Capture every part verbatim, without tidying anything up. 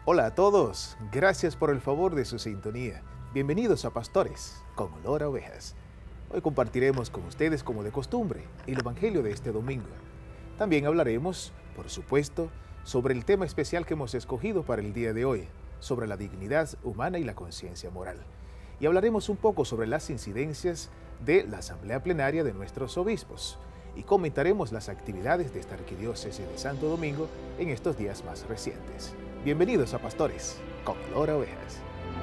Hola a todos, gracias por el favor de su sintonía. Bienvenidos a Pastores con Olor a Ovejas. Hoy compartiremos con ustedes, como de costumbre, el Evangelio de este domingo. También hablaremos, por supuesto, sobre el tema especial que hemos escogido para el día de hoy, sobre la dignidad humana y la conciencia moral. Y hablaremos un poco sobre las incidencias de la Asamblea Plenaria de nuestros obispos y comentaremos las actividades de esta Arquidiócesis de Santo Domingo en estos días más recientes. Bienvenidos a Pastores con Olor a Ovejas.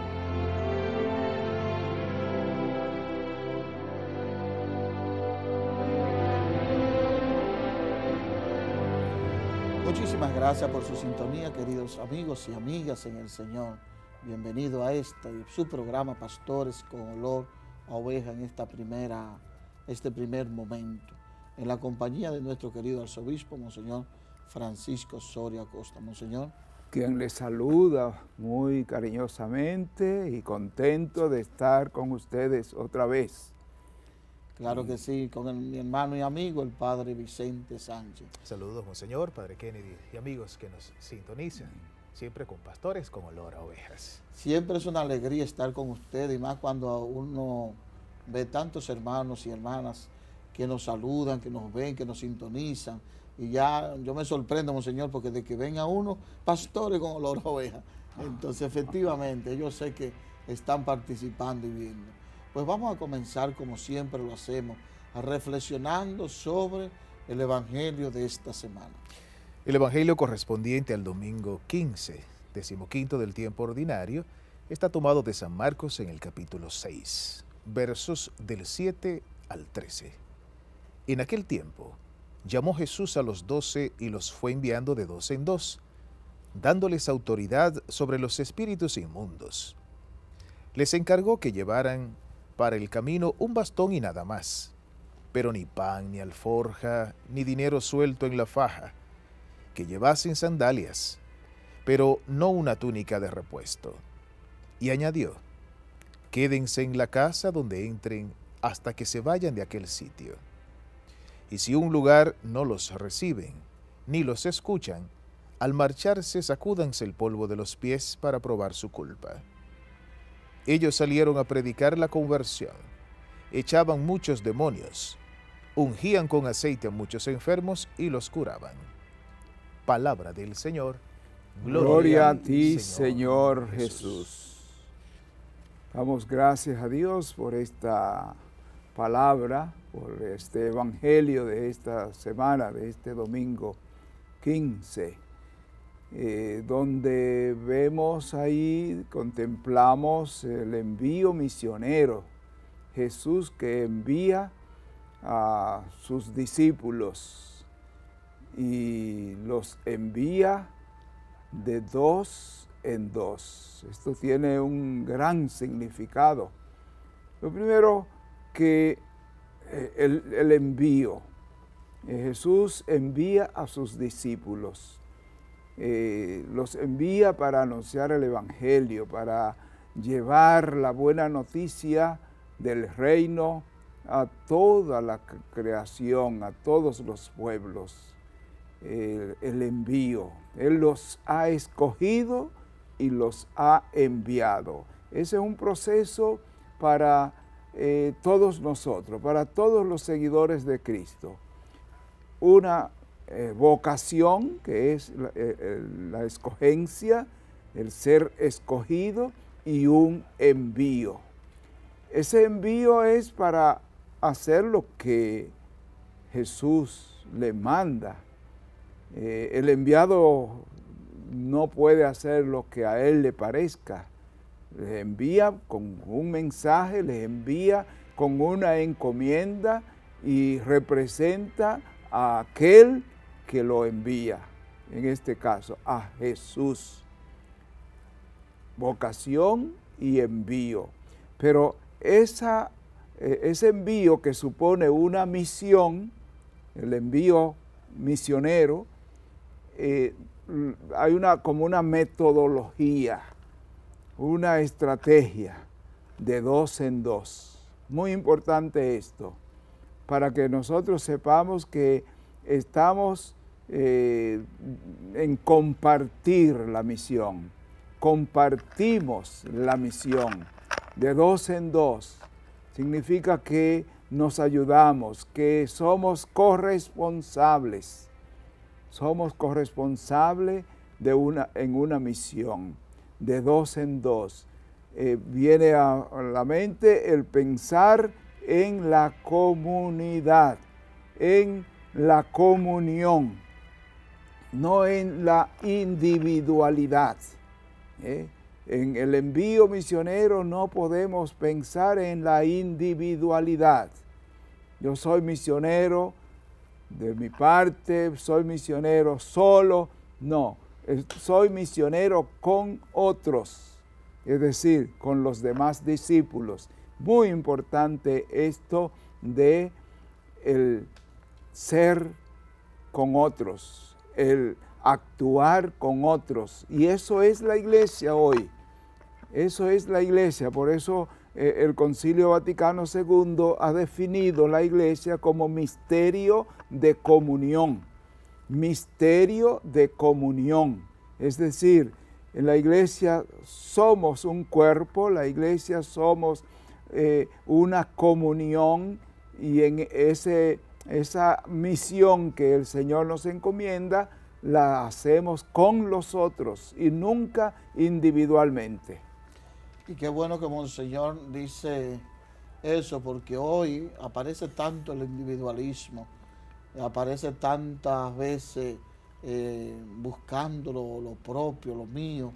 Muchísimas gracias por su sintonía, queridos amigos y amigas en el Señor. Bienvenido a este su programa Pastores con Olor a Oveja en esta primera, este primer momento, en la compañía de nuestro querido arzobispo, Monseñor Francisco Soria Acosta. Monseñor. Quien les saluda muy cariñosamente y contento de estar con ustedes otra vez. Claro que sí, con el, mi hermano y amigo, el padre Vicente Sánchez. Saludos, Monseñor, padre Kennedy y amigos que nos sintonizan, siempre con Pastores con Olor a Ovejas. Siempre es una alegría estar con ustedes, y más cuando uno ve tantos hermanos y hermanas que nos saludan, que nos ven, que nos sintonizan. Y ya yo me sorprendo, Monseñor, porque de que venga uno, Pastores con Olor a Oveja. Entonces, efectivamente, yo sé que están participando y viendo. Pues vamos a comenzar, como siempre lo hacemos, a reflexionando sobre el Evangelio de esta semana. El Evangelio correspondiente al domingo quince, decimoquinto del tiempo ordinario, está tomado de San Marcos en el capítulo seis, versos del siete al trece. En aquel tiempo, llamó Jesús a los doce y los fue enviando de dos en dos, dándoles autoridad sobre los espíritus inmundos. Les encargó que llevaran para el camino un bastón y nada más, pero ni pan, ni alforja, ni dinero suelto en la faja, que llevasen sandalias, pero no una túnica de repuesto. Y añadió, quédense en la casa donde entren hasta que se vayan de aquel sitio. Y si un lugar no los reciben, ni los escuchan, al marcharse sacúdanse el polvo de los pies para probar su culpa. Ellos salieron a predicar la conversión, echaban muchos demonios, ungían con aceite a muchos enfermos y los curaban. Palabra del Señor. Gloria, Gloria a ti, Señor, Señor Jesús. Jesús. Damos gracias a Dios por esta palabra, por este evangelio de esta semana, de este domingo quince, eh, donde vemos ahí, contemplamos el envío misionero, Jesús que envía a sus discípulos y los envía de dos en dos. Esto tiene un gran significado. Lo primero, que eh, el, el envío. Eh, Jesús envía a sus discípulos. Eh, los envía para anunciar el Evangelio, para llevar la buena noticia del reino a toda la creación, a todos los pueblos. Eh, el envío. Él los ha escogido y los ha enviado. Ese es un proceso para eh, todos nosotros, para todos los seguidores de Cristo. Una eh, vocación, que es la, eh, la escogencia, el ser escogido, y un envío. Ese envío es para hacer lo que Jesús le manda. Eh, el enviado no puede hacer lo que a él le parezca. Les envía con un mensaje, les envía con una encomienda y representa a aquel que lo envía, en este caso a Jesús. Vocación y envío. Pero esa, eh, ese envío que supone una misión, el envío misionero, eh, hay una, como una metodología, una estrategia de dos en dos. Muy importante esto, para que nosotros sepamos que estamos eh, en compartir la misión. compartimos la misión de dos en dos. Significa que nos ayudamos, que somos corresponsables. Somos corresponsables de una, en una misión, de dos en dos. Eh, viene a la mente el pensar en la comunidad, en la comunión, no en la individualidad. ¿eh? En el envío misionero no podemos pensar en la individualidad. Yo soy misionero de mi parte, soy misionero solo. No, soy misionero con otros, es decir, con los demás discípulos. Muy importante esto de el ser con otros, el actuar con otros. Y eso es la iglesia hoy. Eso es la iglesia. Por eso eh, el Concilio Vaticano segundo ha definido la iglesia como misterio de comunión. Misterio de comunión. Es decir, en la iglesia somos un cuerpo, la iglesia somos eh, una comunión, y en ese, esa misión que el Señor nos encomienda, la hacemos con los otros y nunca individualmente. Y qué bueno que Monseñor dice eso, porque hoy aparece tanto el individualismo, aparece tantas veces eh, buscando lo, lo propio, lo mío,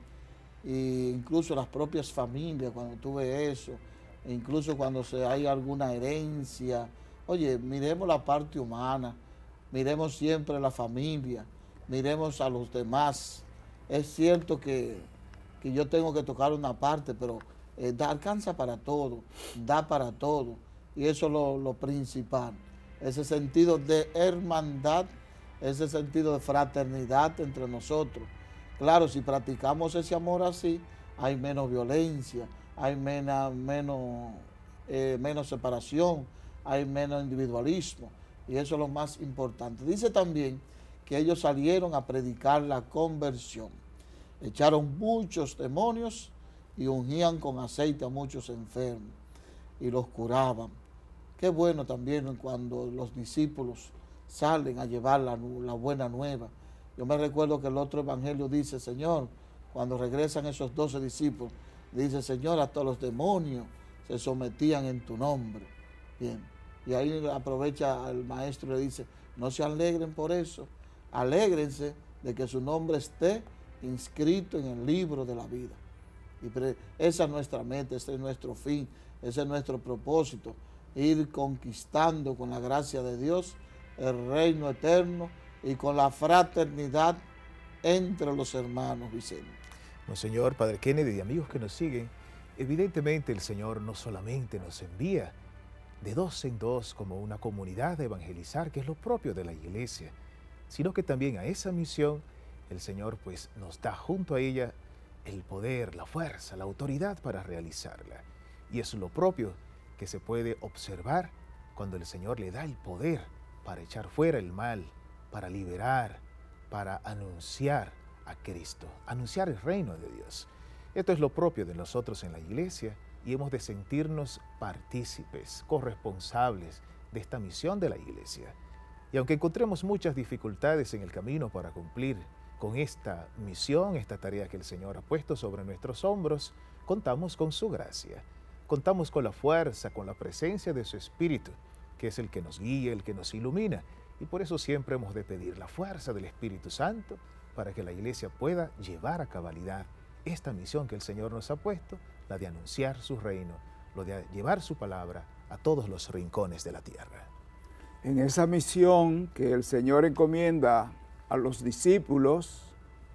e incluso las propias familias, cuando tú ves eso, e incluso cuando se, hay alguna herencia. Oye, miremos la parte humana, miremos siempre la familia, miremos a los demás. Es cierto que, que yo tengo que tocar una parte, pero eh, da, alcanza para todo, da para todo, y eso es lo, lo principal. Ese sentido de hermandad, ese sentido de fraternidad entre nosotros. Claro, si practicamos ese amor así, hay menos violencia, hay menos, menos, eh, menos separación, hay menos individualismo, y eso es lo más importante. Dice también que ellos salieron a predicar la conversión, echaron muchos demonios y ungían con aceite a muchos enfermos y los curaban. Qué bueno también cuando los discípulos salen a llevar la, la buena nueva. Yo me recuerdo que el otro evangelio dice, Señor, cuando regresan esos doce discípulos, dice, Señor, hasta los demonios se sometían en tu nombre. Bien, y ahí aprovecha el maestro y le dice, no se alegren por eso, alégrense de que su nombre esté inscrito en el libro de la vida. Y esa es nuestra meta, ese es nuestro fin, ese es nuestro propósito, ir conquistando con la gracia de Dios el reino eterno y con la fraternidad entre los hermanos, Vicente. Monseñor, Padre Kennedy y amigos que nos siguen, evidentemente el Señor no solamente nos envía de dos en dos como una comunidad de evangelizar, que es lo propio de la iglesia, sino que también a esa misión el Señor pues nos da junto a ella el poder, la fuerza, la autoridad para realizarla. Y es lo propio que se puede observar cuando el Señor le da el poder para echar fuera el mal, para liberar, para anunciar a Cristo, anunciar el reino de Dios. Esto es lo propio de nosotros en la iglesia y hemos de sentirnos partícipes, corresponsables de esta misión de la iglesia. Y aunque encontremos muchas dificultades en el camino para cumplir con esta misión, esta tarea que el Señor ha puesto sobre nuestros hombros, contamos con su gracia, contamos con la fuerza, con la presencia de su Espíritu, que es el que nos guía, el que nos ilumina, y por eso siempre hemos de pedir la fuerza del Espíritu Santo para que la iglesia pueda llevar a cabalidad esta misión que el Señor nos ha puesto, la de anunciar su reino, lo de llevar su palabra a todos los rincones de la tierra. En esa misión que el Señor encomienda a los discípulos,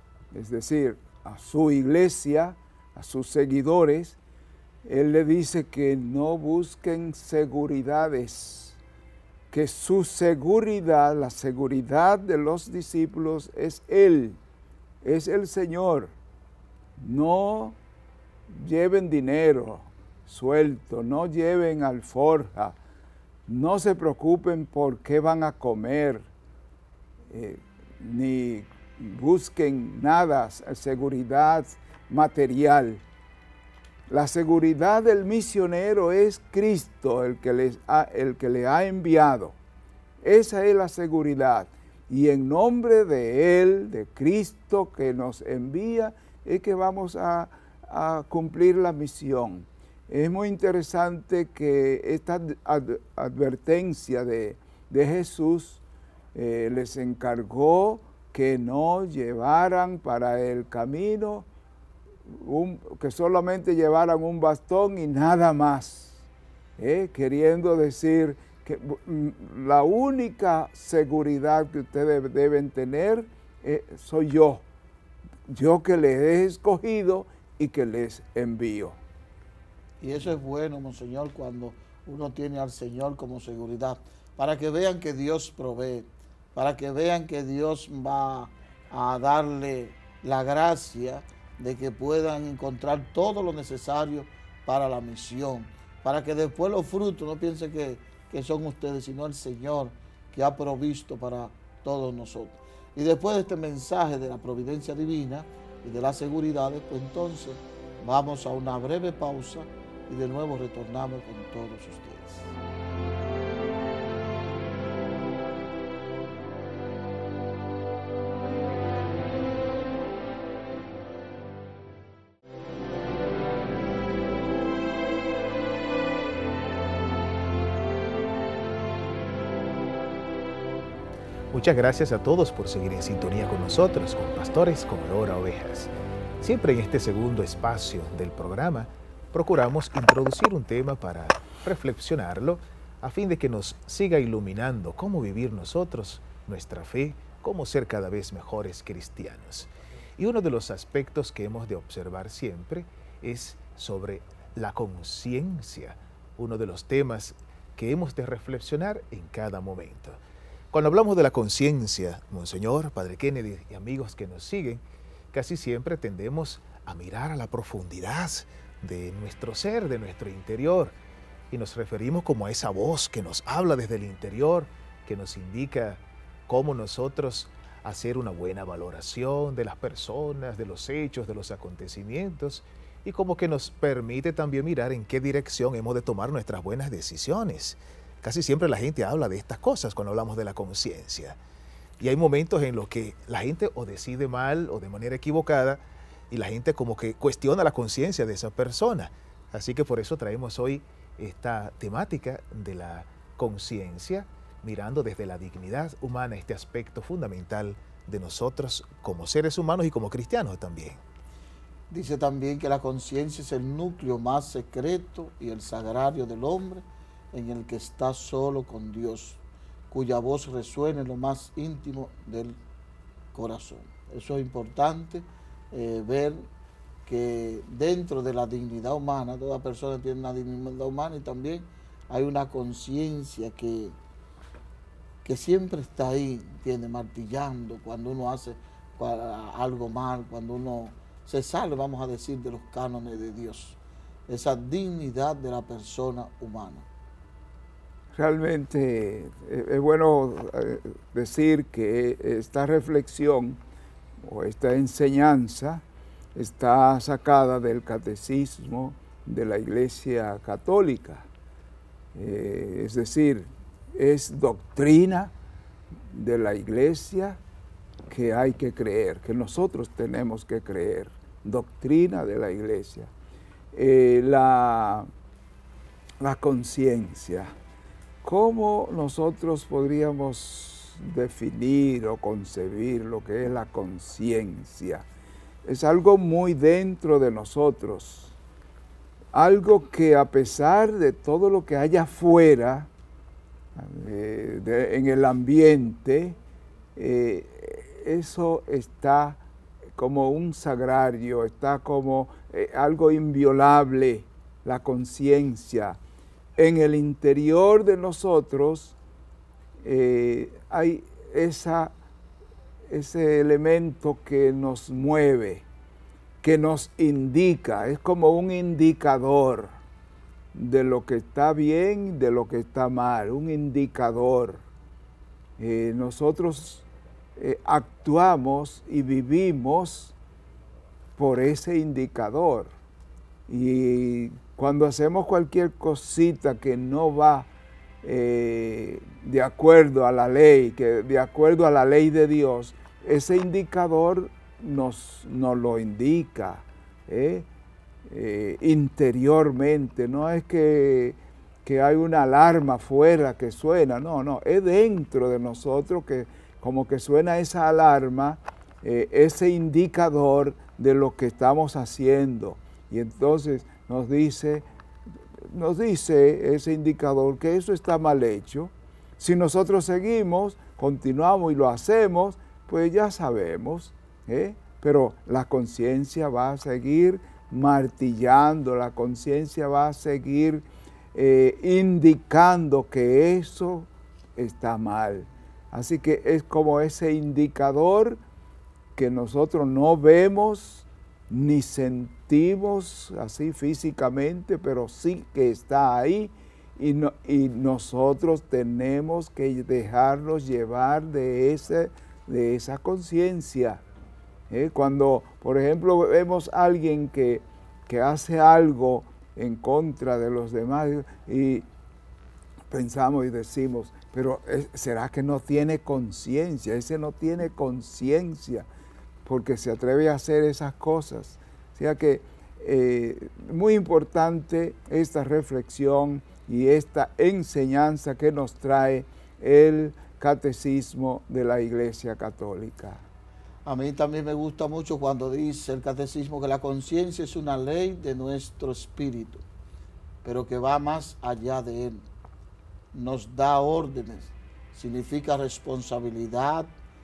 es decir, a su iglesia, a sus seguidores, Él le dice que no busquen seguridades, que su seguridad, la seguridad de los discípulos es Él, es el Señor. No lleven dinero suelto, no lleven alforja, no se preocupen por qué van a comer, eh, ni busquen nada, seguridad material. La seguridad del misionero es Cristo, el que, les ha, el que le ha enviado. Esa es la seguridad. Y en nombre de Él, de Cristo que nos envía, es que vamos a, a cumplir la misión. Es muy interesante que esta ad, advertencia de, de Jesús eh, les encargó que no llevaran para el camino, un, que solamente llevaran un bastón y nada más, eh, queriendo decir que la única seguridad que ustedes deben tener eh, soy yo, yo que les he escogido y que les envío. Y eso es bueno, monseñor, cuando uno tiene al Señor como seguridad, para que vean que Dios provee, para que vean que Dios va a darle la gracia de que puedan encontrar todo lo necesario para la misión, para que después los frutos no piensen que, que son ustedes, sino el Señor que ha provisto para todos nosotros. Y después de este mensaje de la providencia divina y de las seguridades, pues entonces vamos a una breve pausa y de nuevo retornamos con todos ustedes. Muchas gracias a todos por seguir en sintonía con nosotros, con Pastores con Olor a Ovejas. Siempre en este segundo espacio del programa procuramos introducir un tema para reflexionarlo a fin de que nos siga iluminando cómo vivir nosotros nuestra fe, cómo ser cada vez mejores cristianos. Y uno de los aspectos que hemos de observar siempre es sobre la conciencia, uno de los temas que hemos de reflexionar en cada momento. Cuando hablamos de la conciencia, Monseñor, Padre Kennedy y amigos que nos siguen, casi siempre tendemos a mirar a la profundidad de nuestro ser, de nuestro interior, y nos referimos como a esa voz que nos habla desde el interior, que nos indica cómo nosotros hacer una buena valoración de las personas, de los hechos, de los acontecimientos, y como que nos permite también mirar en qué dirección hemos de tomar nuestras buenas decisiones. Casi siempre la gente habla de estas cosas cuando hablamos de la conciencia. Y hay momentos en los que la gente o decide mal o de manera equivocada y la gente como que cuestiona la conciencia de esa persona. Así que por eso traemos hoy esta temática de la conciencia, mirando desde la dignidad humana este aspecto fundamental de nosotros como seres humanos y como cristianos también. Dice también que la conciencia es el núcleo más secreto y el sagrario del hombre, en el que está solo con Dios, cuya voz resuena en lo más íntimo del corazón. Eso es importante, eh, ver que dentro de la dignidad humana, toda persona tiene una dignidad humana y también hay una conciencia que, que siempre está ahí, tiene martillando cuando uno hace algo mal, cuando uno se sale, vamos a decir, de los cánones de Dios. Esa dignidad de la persona humana. Realmente es bueno decir que esta reflexión o esta enseñanza está sacada del catecismo de la Iglesia Católica. Eh, es decir, es doctrina de la Iglesia que hay que creer, que nosotros tenemos que creer. Doctrina de la Iglesia. Eh, la, la conciencia. ¿Cómo nosotros podríamos definir o concebir lo que es la conciencia? Es algo muy dentro de nosotros, algo que a pesar de todo lo que haya afuera, eh, de, en el ambiente, eh, eso está como un sagrario, está como eh, algo inviolable, la conciencia. En el interior de nosotros eh, hay esa, ese elemento que nos mueve, que nos indica, es como un indicador de lo que está bien, de lo que está mal, un indicador. Eh, nosotros eh, actuamos y vivimos por ese indicador. Y cuando hacemos cualquier cosita que no va eh, de acuerdo a la ley, que de acuerdo a la ley de Dios, ese indicador nos, nos lo indica ¿eh? Eh, interiormente. No es que, que hay una alarma afuera que suena, no, no, es dentro de nosotros que como que suena esa alarma, eh, ese indicador de lo que estamos haciendo. Y entonces nos dice, nos dice ese indicador que eso está mal hecho. Si nosotros seguimos, continuamos y lo hacemos, pues ya sabemos, ¿eh? Pero la conciencia va a seguir martillando, la conciencia va a seguir eh, indicando que eso está mal. Así que es como ese indicador que nosotros no vemos ni sentimos así físicamente, pero sí que está ahí y, no, y nosotros tenemos que dejarnos llevar de, ese, de esa conciencia. ¿Eh? Cuando, por ejemplo, vemos a alguien que, que hace algo en contra de los demás y pensamos y decimos, pero ¿será que no tiene conciencia? Ese no tiene conciencia porque se atreve a hacer esas cosas. O sea que eh, muy importante esta reflexión y esta enseñanza que nos trae el Catecismo de la Iglesia Católica. A mí también me gusta mucho cuando dice el Catecismo que la conciencia es una ley de nuestro espíritu, pero que va más allá de él. Nos da órdenes, significa responsabilidad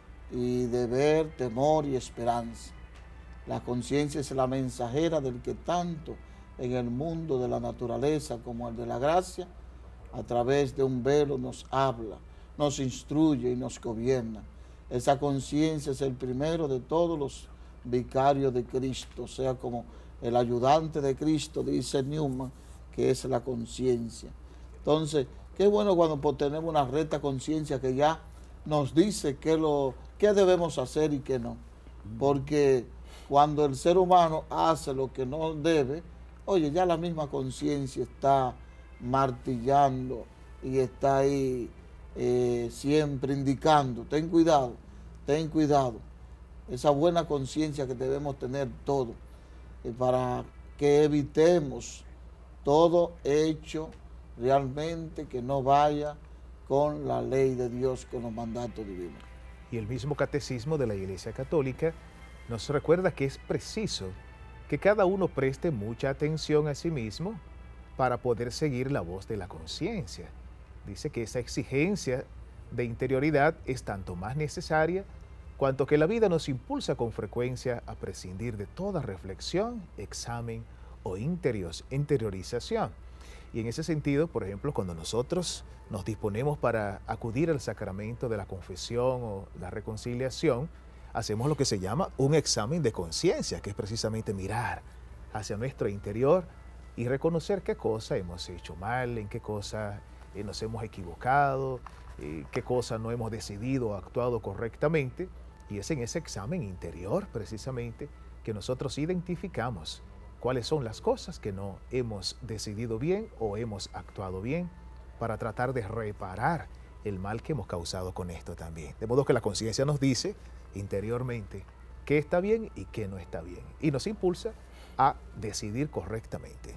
y deber, temor y esperanza. La conciencia es la mensajera del que tanto en el mundo de la naturaleza como el de la gracia, a través de un velo nos habla, nos instruye y nos gobierna. Esa conciencia es el primero de todos los vicarios de Cristo, o sea, como el ayudante de Cristo, dice Newman, que es la conciencia. Entonces, qué bueno cuando tenemos una recta conciencia que ya nos dice qué, lo, qué debemos hacer y qué no. Porque cuando el ser humano hace lo que no debe, oye, ya la misma conciencia está martillando y está ahí eh, siempre indicando, ten cuidado, ten cuidado. Esa buena conciencia que debemos tener todos eh, para que evitemos todo hecho realmente que no vaya con la ley de Dios, con los mandatos divinos. Y el mismo Catecismo de la Iglesia Católica nos recuerda que es preciso que cada uno preste mucha atención a sí mismo para poder seguir la voz de la conciencia. Dice que esa exigencia de interioridad es tanto más necesaria cuanto que la vida nos impulsa con frecuencia a prescindir de toda reflexión, examen o interiorización. Y en ese sentido, por ejemplo, cuando nosotros nos disponemos para acudir al sacramento de la confesión o la reconciliación, hacemos lo que se llama un examen de conciencia, que es precisamente mirar hacia nuestro interior y reconocer qué cosa hemos hecho mal, en qué cosa eh, nos hemos equivocado, eh, qué cosa no hemos decidido o actuado correctamente. Y es en ese examen interior, precisamente, que nosotros identificamos cuáles son las cosas que no hemos decidido bien o hemos actuado bien para tratar de reparar el mal que hemos causado con esto también. De modo que la conciencia nos dice interiormente qué está bien y qué no está bien y nos impulsa a decidir correctamente.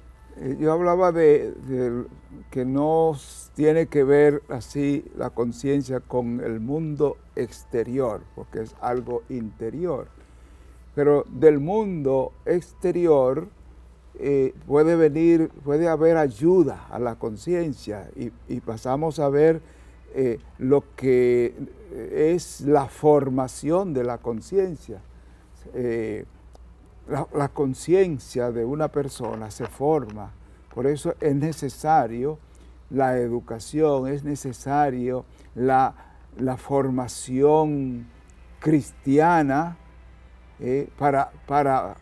Yo hablaba de, de que no tiene que ver así la conciencia con el mundo exterior, porque es algo interior. Pero del mundo exterior eh, puede venir, puede haber ayuda a la conciencia y, y pasamos a ver eh, lo que es la formación de la conciencia. Eh, la la conciencia de una persona se forma, por eso es necesario la educación, es necesario la, la formación cristiana, Eh, para, para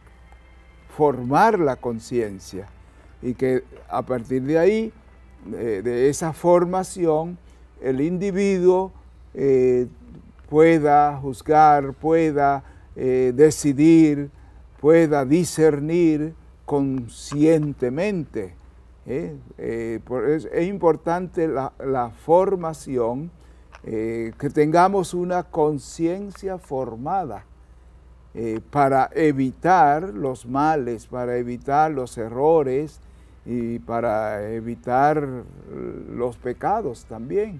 formar la conciencia y que a partir de ahí, eh, de esa formación, el individuo eh, pueda juzgar, pueda eh, decidir, pueda discernir conscientemente. ¿eh? Eh, por, es, es importante la, la formación, eh, que tengamos una conciencia formada eh, para evitar los males, para evitar los errores y para evitar los pecados también.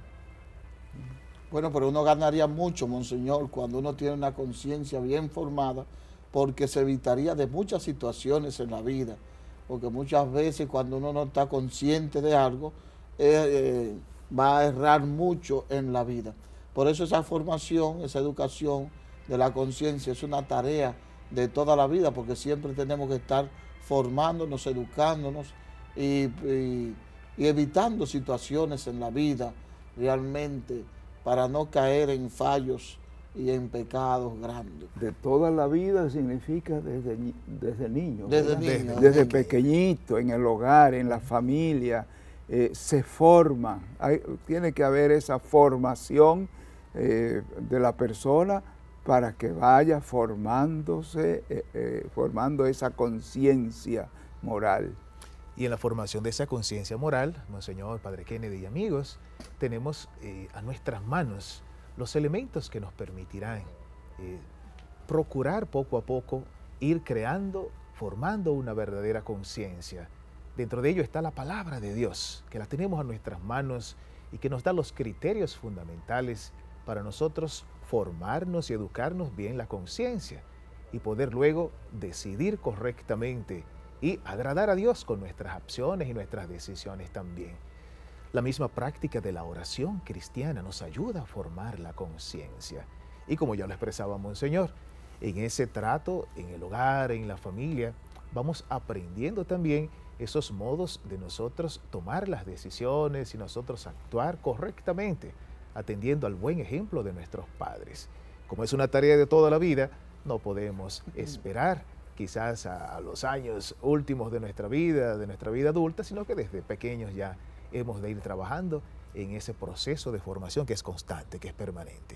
Bueno, pero uno ganaría mucho, Monseñor, cuando uno tiene una conciencia bien formada, porque se evitaría de muchas situaciones en la vida, porque muchas veces cuando uno no está consciente de algo, eh, eh, va a errar mucho en la vida. Por eso esa formación, esa educación de la conciencia es una tarea de toda la vida, porque siempre tenemos que estar formándonos, educándonos y, y, y evitando situaciones en la vida realmente, para no caer en fallos y en pecados grandes. De toda la vida significa desde, desde niño. Desde ¿verdad? niño. Desde, desde pequeñito, en el hogar, en la familia, eh, se forma. Hay, tiene que haber esa formación eh, de la persona para que vaya formándose, eh, eh, formando esa conciencia moral. Y en la formación de esa conciencia moral, Monseñor, Padre Kennedy y amigos, tenemos eh, a nuestras manos los elementos que nos permitirán eh, procurar poco a poco ir creando, formando una verdadera conciencia. Dentro de ello está la palabra de Dios, que la tenemos a nuestras manos y que nos da los criterios fundamentales para nosotros formarnos y educarnos bien la conciencia y poder luego decidir correctamente y agradar a Dios con nuestras acciones y nuestras decisiones también. La misma práctica de la oración cristiana nos ayuda a formar la conciencia. Y como ya lo expresaba Monseñor, en ese trato, en el hogar, en la familia, vamos aprendiendo también esos modos de nosotros tomar las decisiones y nosotros actuar correctamente, atendiendo al buen ejemplo de nuestros padres. Como es una tarea de toda la vida, no podemos esperar quizás a, a los años últimos de nuestra vida, de nuestra vida adulta, sino que desde pequeños ya hemos de ir trabajando en ese proceso de formación que es constante, que es permanente.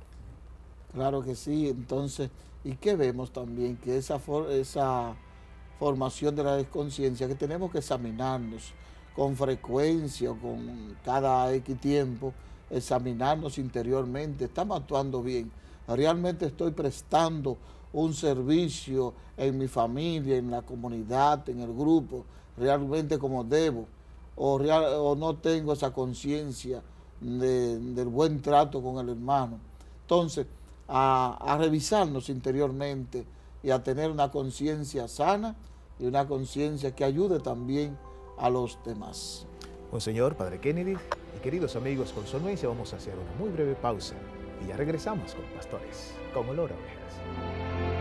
Claro que sí. Entonces, ¿y qué vemos también? Que esa, for esa formación de la conciencia, que tenemos que examinarnos con frecuencia, con cada X tiempo, examinarnos interiormente. ¿Estamos actuando bien? ¿Realmente estoy prestando un servicio en mi familia, en la comunidad, en el grupo, realmente como debo? O, real, o no tengo esa conciencia de, del buen trato con el hermano. Entonces, a, a revisarnos interiormente y a tener una conciencia sana y una conciencia que ayude también a los demás. Monseñor, Padre Kennedy y queridos amigos, con su anuencia vamos a hacer una muy breve pausa y ya regresamos con Pastores con Olor a Ovejas.